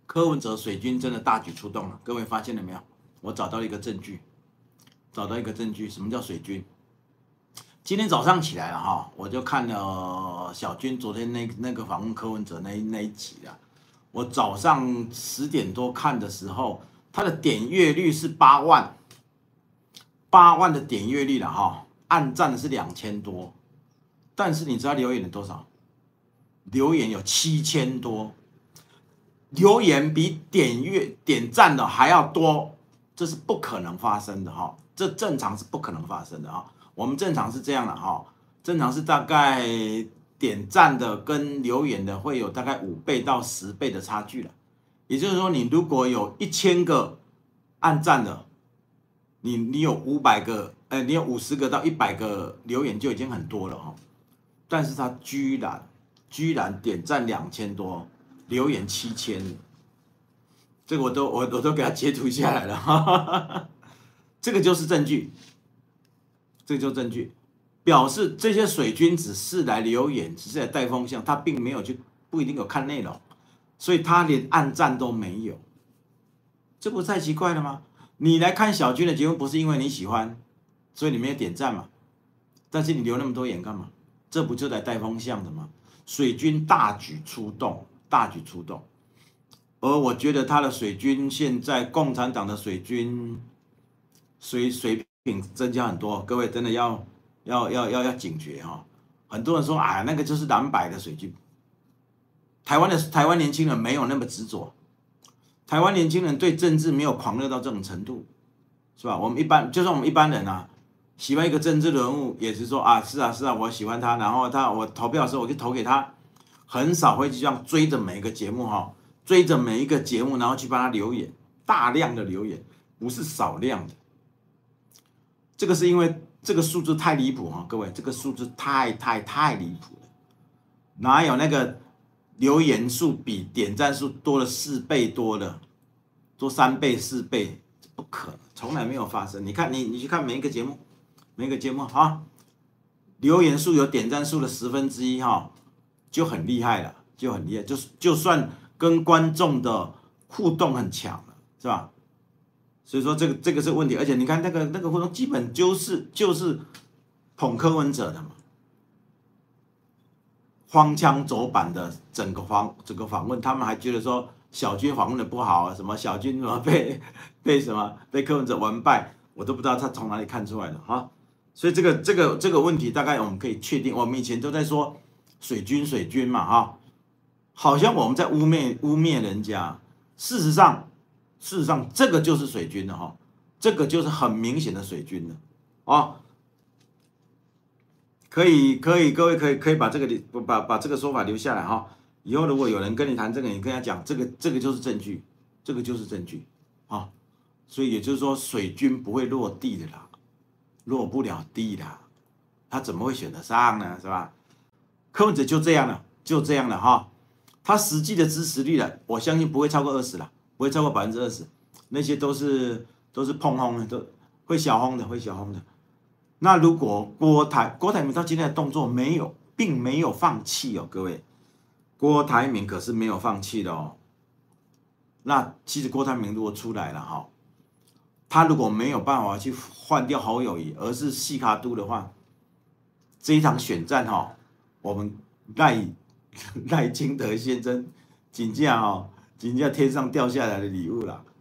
柯文哲水军真的大举出动了，各位发现了没有？我找到一个证据，什么叫水军？今天早上起来了哈，我就看了小军昨天那个访问柯文哲那一集了。我早上10点多看的时候，他的点阅率是8万的点阅率了哈，按赞的是2000多，但是你知道留言有多少？留言有7000多。留言比点赞的还要多，这是不可能发生的哈，这正常是不可能发生的哈。我们正常是这样的哈，正常是大概点赞的跟留言的会有大概5倍到10倍的差距了。也就是说，你如果有1000个按赞的，你有500个，你有50个到100个留言就已经很多了哈。但是他居然点赞2000多。留言7000，这个我都给他截图下来了，哈哈哈，这个就是证据，表示这些水军只是来留言，只是来带风向，他并没有去，不一定有看内容，所以他连按赞都没有，这不是太奇怪了吗？你来看小军的节目，不是因为你喜欢，所以你没有点赞嘛？但是你留那么多言干嘛？这不就来带风向的吗？水军大举出动。而我觉得他的水军现在共产党的水军水平增加很多，各位真的要警觉哈。很多人说啊，那个就是蓝白的水军。台湾年轻人没有那么执着，台湾年轻人对政治没有狂热到这种程度，是吧？就算我们一般人啊，喜欢一个政治人物，也是说啊，是啊，我喜欢他，然后我投票的时候我就投给他。很少会这样追着每一个节目然后去帮他留言，大量的留言，不是少量的。这个是因为这个数字太离谱哈，各位，这个数字太离谱了，哪有那个留言数比点赞数多了4倍多的，多3倍4倍，不可能，从来没有发生。你看你去看每一个节目哈，留言数有点赞数的1/10哈。就很厉害了，就算跟观众的互动很强了，是吧？所以说这个是问题，而且你看那个互动基本就是捧柯文哲的嘛，荒腔走板的整个访问，他们还觉得说小军访问的不好，什么小军什么被柯文哲完败，我都不知道他从哪里看出来的哈。所以这个问题大概我们可以确定，我们以前都在说。水军嘛哈，好像我们在污蔑人家，事实上这个就是水军的哈，这个就是很明显的水军的哦。各位可以把这个说法留下来哈。以后如果有人跟你谈这个，你跟他讲这个就是证据，啊。所以也就是说，水军不会落地的啦，落不了地啦，他怎么会选得上呢？是吧？柯文哲就这样了哈，他实际的支持率呢，我相信不会超过20%了，不会超过20%，那些都是碰轰的，都会小轰的。那如果郭台铭到今天的动作并没有放弃哦，各位，郭台铭可是没有放弃的哦。那其实郭台铭如果出来了哈，他如果没有办法去换掉侯友宜，而是细卡都的话，这一场选战哈。我们赖清德先生，真正天上掉下来的礼物啦，